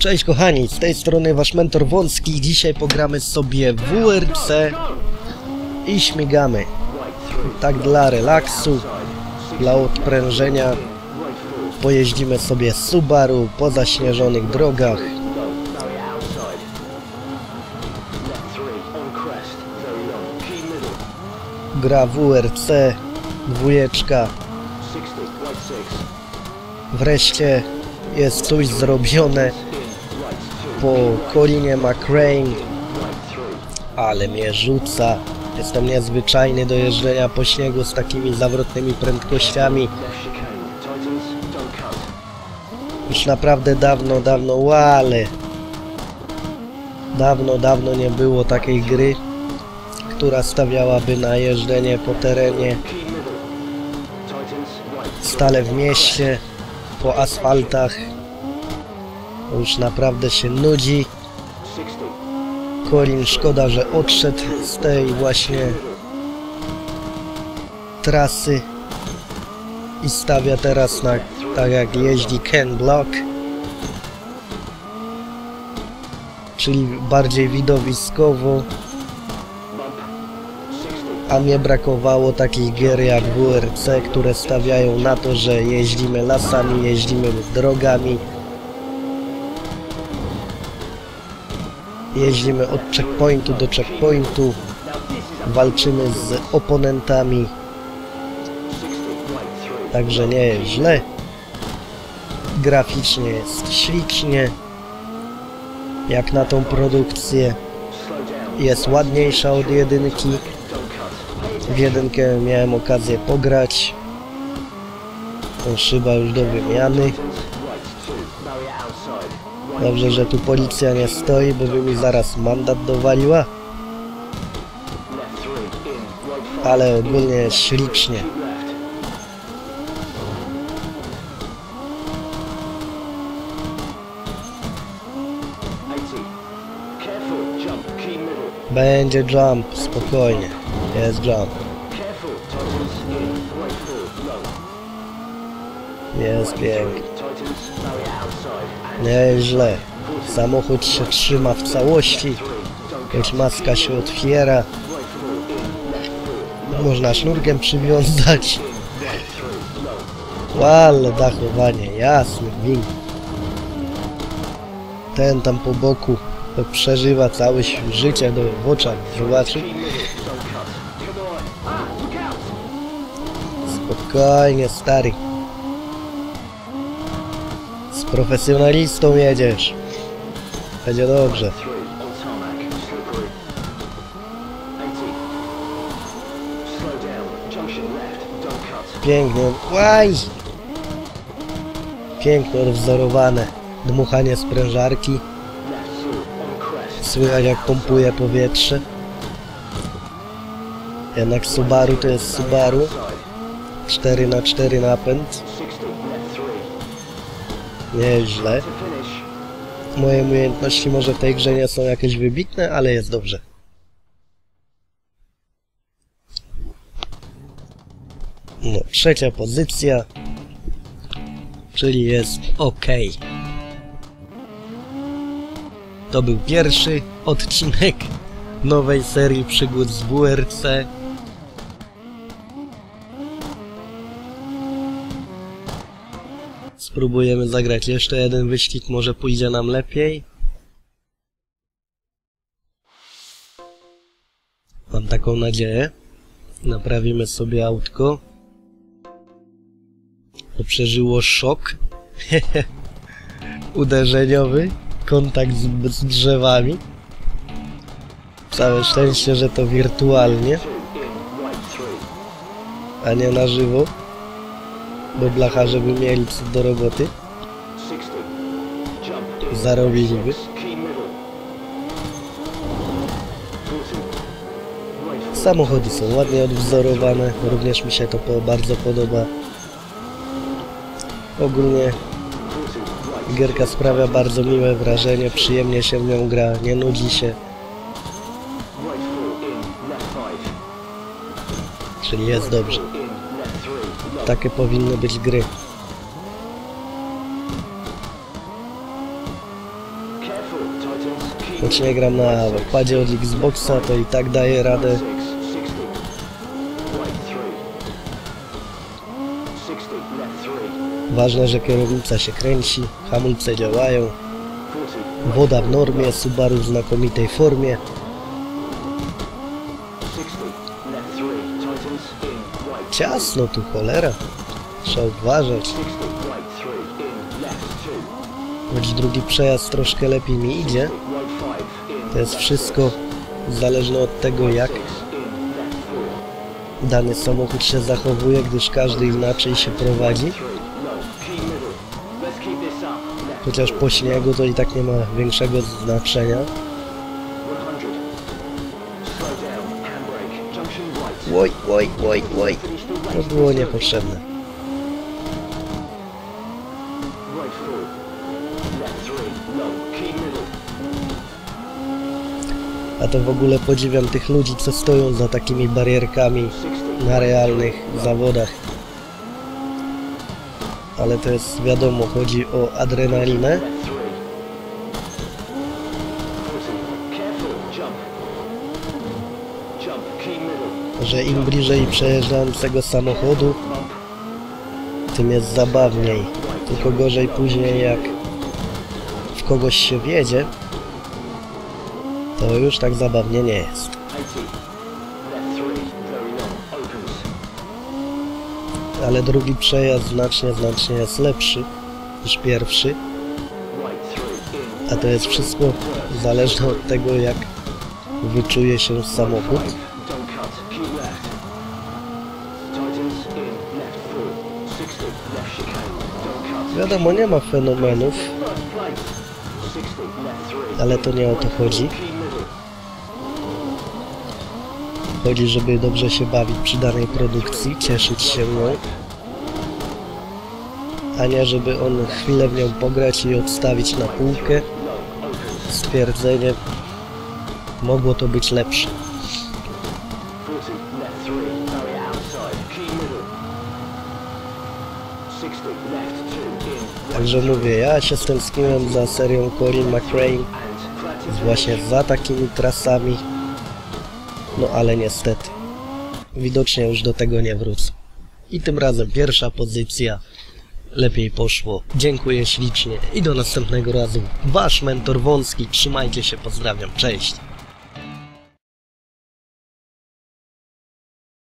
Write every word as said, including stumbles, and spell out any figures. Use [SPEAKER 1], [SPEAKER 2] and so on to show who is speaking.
[SPEAKER 1] Cześć kochani, z tej strony wasz mentor Wąski. Dzisiaj pogramy sobie w W R C i śmigamy. Tak dla relaksu, dla odprężenia. Pojeździmy sobie Subaru po zaśnieżonych drogach. Gra W R C, dwójeczka. Wreszcie jest coś zrobione po Colinie McRae, ale mnie rzuca. Jestem niezwyczajny do jeżdżenia po śniegu z takimi zawrotnymi prędkościami. Już naprawdę dawno, dawno, ale dawno, dawno nie było takiej gry, która stawiałaby na jeżdżenie po terenie, stale w mieście, po asfaltach. Już naprawdę się nudzi. Colin, szkoda, że odszedł z tej właśnie trasy i stawia teraz na, tak jak jeździ Ken Block, czyli bardziej widowiskowo. A mnie brakowało takich gier jak W R C, które stawiają na to, że jeździmy lasami, jeździmy drogami. Jeździmy od checkpointu do checkpointu. Walczymy z oponentami. Także nie jest źle. Graficznie jest ślicznie. Jak na tą produkcję. Jest ładniejsza od jedynki. W jedynkę miałem okazję pograć. Tą szyba już do wymiany. Dobrze, że tu policja nie stoi, bo by mi zaraz mandat dowaliła. Ale ogólnie jest ślicznie. Będzie jump, spokojnie. Jest jump. Jest pięknie. Nie jest źle. Samochód się trzyma w całości. Choć maska się otwiera. Można sznurkiem przywiązać. Ale dachowanie, jasny gwint. Ten tam po boku to przeżywa całe życie do w oczach. Zobaczy. Spokojnie, stary. Z profesjonalistą jedziesz. Będzie dobrze. Pięknie. Łaj! Pięknie odwzorowane. Dmuchanie sprężarki. Słychać jak pompuje powietrze. Jednak Subaru to jest Subaru. cztery na cztery napęd. Nie jest źle. Moje umiejętności może w tej grze nie są jakieś wybitne, ale jest dobrze. No, trzecia pozycja. Czyli jest ok. To był pierwszy odcinek nowej serii przygód z W R C. Spróbujemy zagrać jeszcze jeden wyścig, może pójdzie nam lepiej. Mam taką nadzieję. Naprawimy sobie autko. To przeżyło szok uderzeniowy, kontakt z, z drzewami. Całe szczęście, że to wirtualnie, a nie na żywo. Bo blacharze by mieli co do roboty. Zarobiliby. Samochody są ładnie odwzorowane. Również mi się to po bardzo podoba. Ogólnie gierka sprawia bardzo miłe wrażenie. Przyjemnie się w nią gra. Nie nudzi się. Czyli jest dobrze. Takie powinny być gry. Choć nie gram na padzie od Xboxa, to i tak daję radę. Ważne, że kierownica się kręci, hamulce działają, woda w normie, Subaru w znakomitej formie. Ciasno tu, cholera. Trzeba uważać. Choć drugi przejazd troszkę lepiej mi idzie. To jest wszystko zależne od tego, jak dany samochód się zachowuje, gdyż każdy inaczej się prowadzi. Chociaż po śniegu to i tak nie ma większego znaczenia. Oj, oj, oj, oj. To było niepotrzebne. A to w ogóle podziwiam tych ludzi, co stoją za takimi barierkami na realnych zawodach. Ale to jest wiadomo, chodzi o adrenalinę. Że im bliżej przejeżdżającego samochodu, tym jest zabawniej. Tylko gorzej później, jak w kogoś się wjedzie, to już tak zabawnie nie jest. Ale drugi przejazd znacznie, znacznie jest lepszy niż pierwszy. A to jest wszystko zależne od tego, jak wyczuje się samochód. Wiadomo, nie ma fenomenów, ale to nie o to chodzi. Chodzi, żeby dobrze się bawić przy danej produkcji, cieszyć się nią, a nie żeby on chwilę w nią pograć i odstawić na półkę stwierdzenie, mogło to być lepsze. Także mówię, ja się stęskniłem za serią Colin McRae, właśnie za takimi trasami, no ale niestety, widocznie już do tego nie wrócę. I tym razem pierwsza pozycja, lepiej poszło. Dziękuję ślicznie i do następnego razu. Wasz mentor Wąski, trzymajcie się, pozdrawiam, cześć.